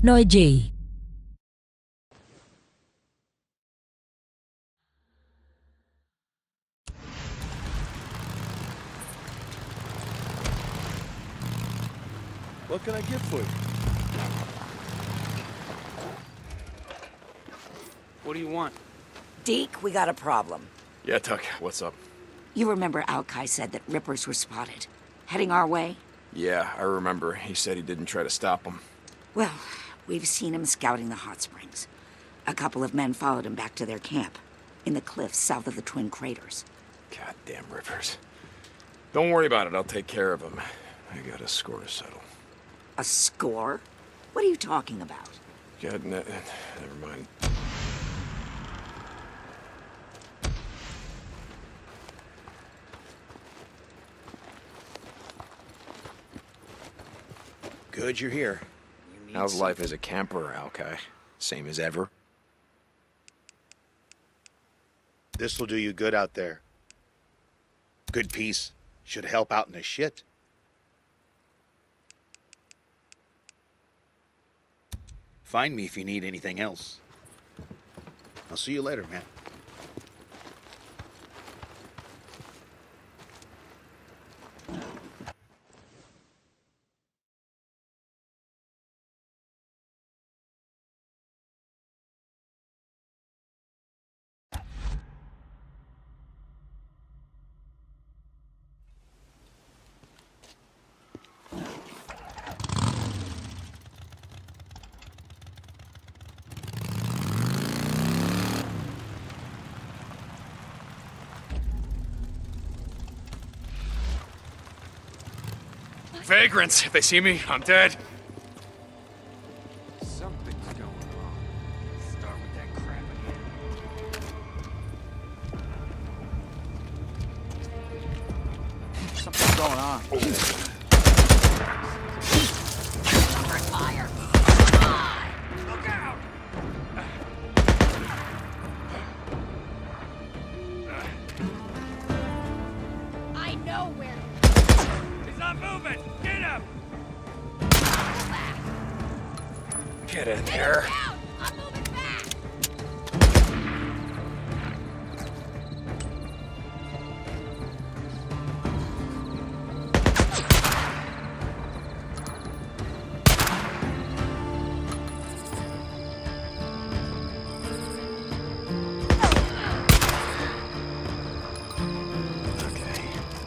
Nói gì? What can I get for you? What do you want? Deke, we got a problem. Yeah, Tuck, what's up? You remember Alkai said that Rippers were spotted, heading our way? Yeah, I remember. He said he didn't try to stop them. Well, we've seen him scouting the hot springs. A couple of men followed him back to their camp, in the cliffs south of the Twin Craters. Goddamn Rippers. Don't worry about it, I'll take care of him. I got a score to settle. A score? What are you talking about? Never mind. Good you're here. How's life as a camper, Alkai? Same as ever? This'll do you good out there. Good peace. Should help out in the shit. Find me if you need anything else. I'll see you later, man. Vagrants! If they see me, I'm dead. Something's going on. Start with that crap again. Something's going on. Fire! Look out! I know where. He's not moving! Get him! Get in there. Down! I'm moving back! Okay.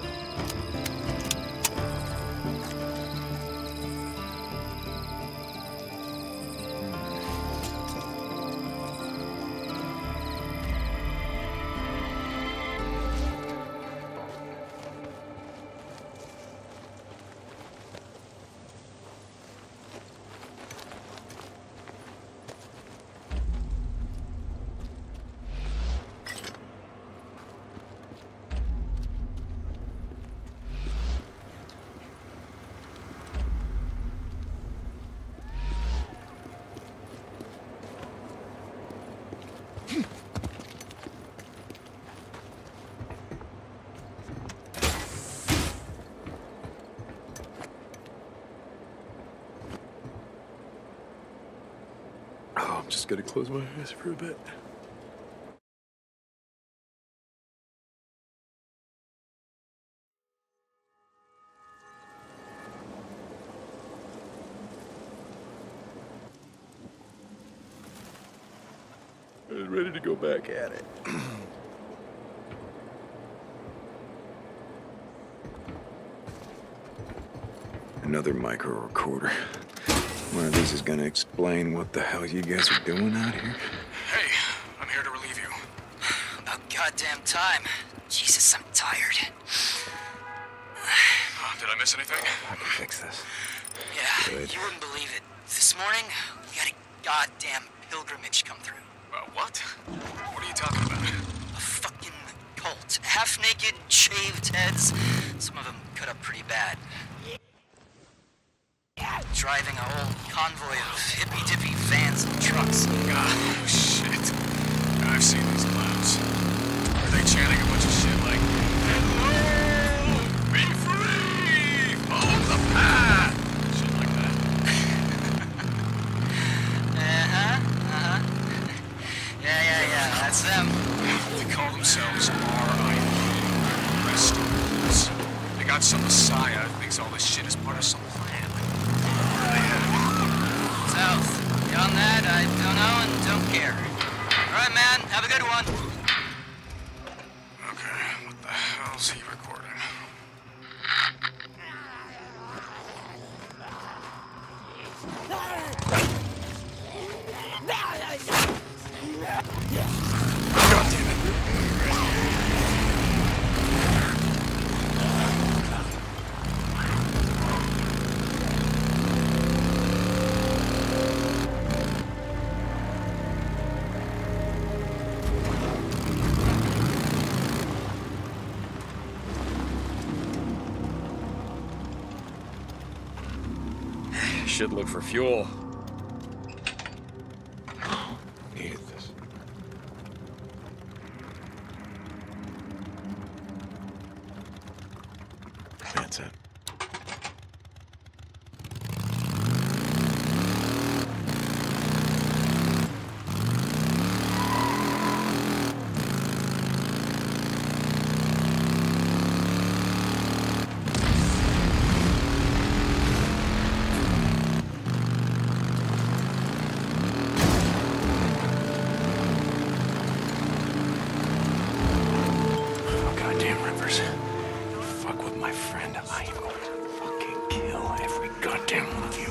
Oh, I'm just gonna close my eyes for a bit. I was ready to go back at it. Another micro recorder. One of these is gonna explain what the hell you guys are doing out here. Hey, I'm here to relieve you. About goddamn time. Jesus, I'm tired. Oh, did I miss anything? I can fix this. Yeah, Good. you wouldn't believe it. This morning, we had a goddamn pilgrimage come through. What? What are you talking about? A fucking cult. Half-naked, shaved heads. Some of them cut up pretty bad. Driving a whole convoy of hippy-dippy vans and trucks. Oh, shit. I've seen these clowns. Are they chanting a bunch of shit like, "Hello! Be free! Follow the path!" Shit like that. got some messiah who thinks all this shit is part of some plan. Where are they headed? South. Beyond that, I don't know and don't care. All right, man. Have a good one. Okay, what the hell's he recording? God damn it. Should look for fuel. Needed this. That's it. Oh, goddamn Rivers. You fuck with my friend, I am going to fucking kill every goddamn one of you.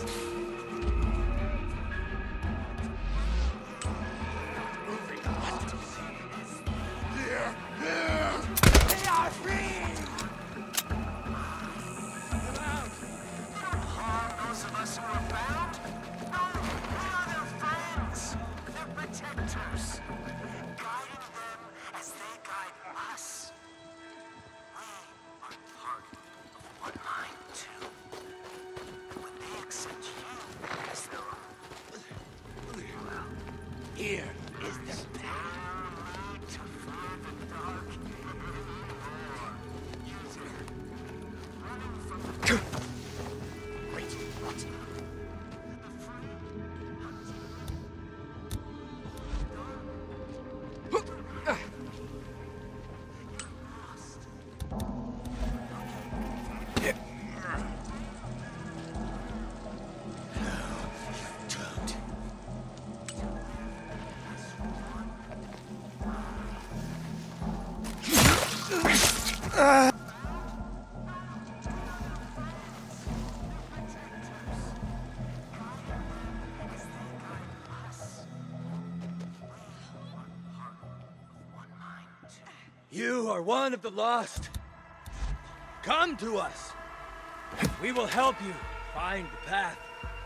Here is the path. You are one of the lost. Come to us. We will help you find the path.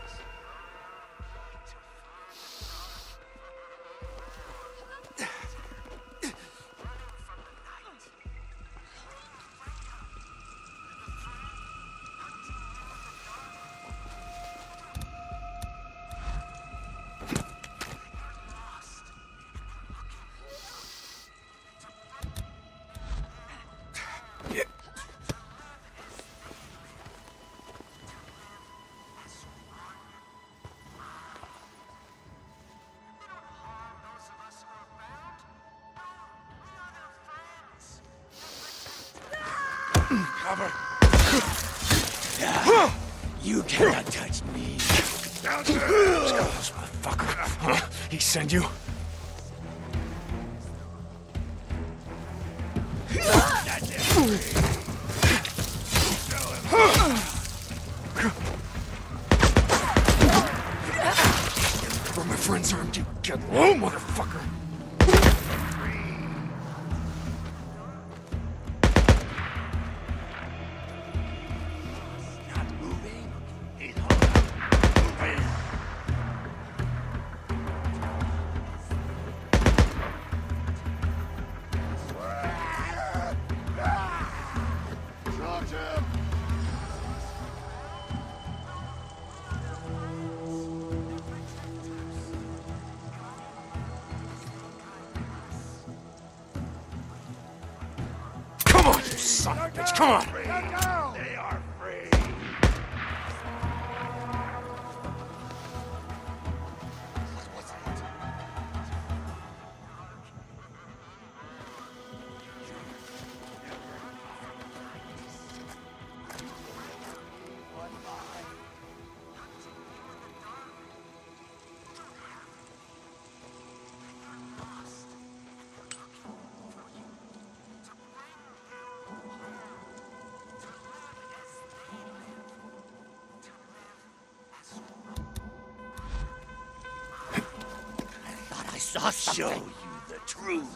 Cover! You cannot touch me. Down there! Let's go, this motherfucker. Huh? He sent you? Where my friends are, you get low, motherfucker! Come on, you son of a bitch, come on! They are free. saw something. Show you the truth.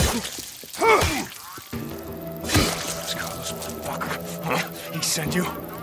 Carlos, motherfucker. Huh? He sent you?